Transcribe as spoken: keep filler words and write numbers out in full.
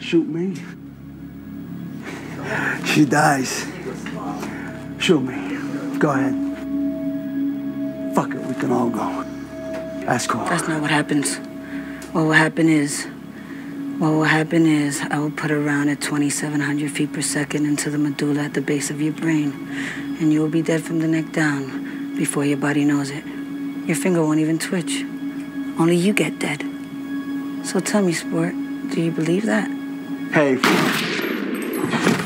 Shoot me. She dies. Shoot me. Go ahead. Fuck it, we can all go. That's cool. That's not what happens. What will happen is, what will happen is, I will put a round at twenty-seven hundred feet per second into the medulla at the base of your brain, and you will be dead from the neck down before your body knows it. Your finger won't even twitch. Only you get dead. So tell me, sport, do you believe that? Hey.